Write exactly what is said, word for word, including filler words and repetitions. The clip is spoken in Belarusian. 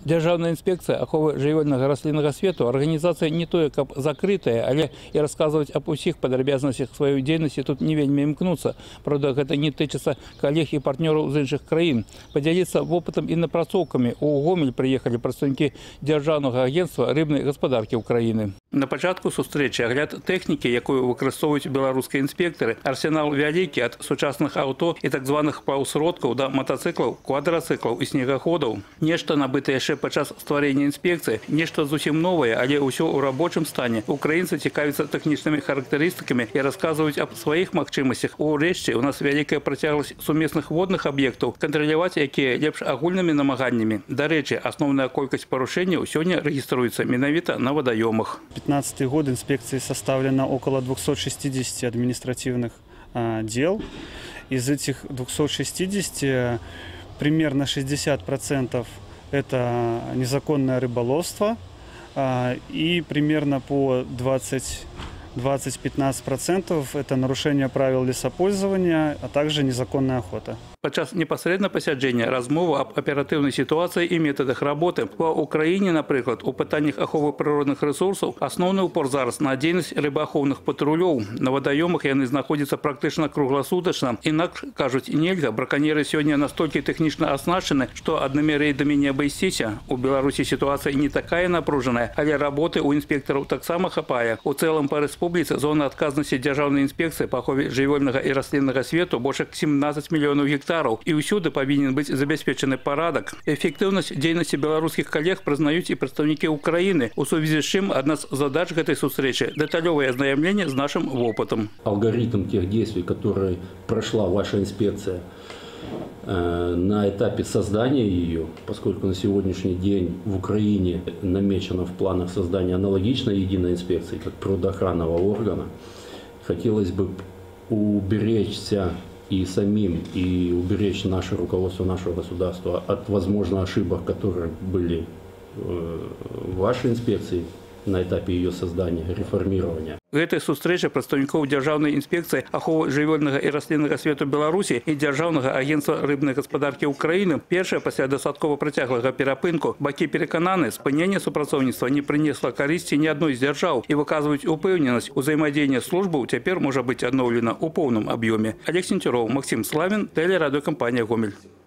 Державная инспекция аховы жывёльнага расліннага свету организация не тое, каб закрытая, але и рассказывать об усіх падрабязнасцях сваёй дзейнасці тут не вельмі імкнуцца. Правда, гэта не тычыцца коллег и партнеров из іншых краін. Поделиться опытом и напрацоўкамі. У Гомель приехали представники Державного агентства рыбной господарки Украины. На початку сустрэчы агляд тэхнікі, якую выкарыстоўваюць беларускія інспектары, арсенал вялікі ад сучасных авто і так званых паўсродкаў да матацыклаў, квадрацыклаў і снегаходаў. Нешта набыта яшчэ падчас стварэння інспекцыі, нешта зусім новае, але ўсё ў рабочым стане. Украінцы цікавяцца тэхнічнымі характарыстыкамі і расказваюць аб сваіх магчымасцях. Урэшце, у нас вялікая працягласць сумесных водных аб'ектаў, кантраляваць якія лепш агульнымі намаганнямі. Дарэчы, асноўная колькасць парушэнняў сёння рэгіструецца менавіта на вадаёмах. две тысячи пятнадцатый год инспекции составлено около двухсот шестидесяти административных а, дел. Из этих двухсот шестидесяти примерно шестьдесят процентов это незаконное рыболовство а, и примерно по двадцать-пятнадцать процентов это нарушение правил лесопользования, а также незаконная охота. Падчас непасрэдна пасяджэння размова аб аператыўнай сітуацыі і метадах работы. Ва Украіне, напрыклад, у пытаннях аховы прыродных рэсурсаў асноўны упор зараз на дзейнасць рыбаахоўных патрулёў. На вадаёмах яны знаходзяцца практычна кругласутачна. Інакш, кажуць, нельга, браканьеры сёння настолькі тэхнічна аснашчаны, што аднымі рэйдамі не абысціся. У Беларусі сітуацыя не такая напружаная, але работы ў інспектараў таксама хапае. У цэлым па рэспубліцы зона адказнасці дзяржаўнай інспекцыі па ахове жывёльнага і расліннага свету больш як семнадцать мільёнаў гектараў. И усюды повинен быть обеспечен порядок. Эффективность деятельности белорусских коллег признают и представники Украины. У связи с чем одна из задач этой встречи – деталевое ознакомление с нашим опытом. Алгоритм тех действий, которые прошла ваша инспекция э, на этапе создания ее, поскольку на сегодняшний день в Украине намечено в планах создания аналогичной единой инспекции, как природоохранного органа, хотелось бы уберечься и самим, и уберечь наше руководство нашего государства от, возможно, ошибок, которые были в вашей инспекции на этапе ее создания, реформирования. Гэтай сустрэчы прадстаўнікоў Дзяржаўнай інспекцыі аховы жывёльнага і расліннага свету Беларусі і Дзяржаўнага агентства рыбнай гаспадаркі Украіны першае пасля дастаткова працяглага перапынку бакі перакананы, спыненне супрацоўніцтва не прынесла карысці ні адной з дзяржаў і выказваюць упэўненасць, узаемадзеянне службаў цяпер можа быць адноўлена ў поўным аб'ёме. Олег Сенцюроў, Максим Славін, тэлерадыёкампанія «Гомель».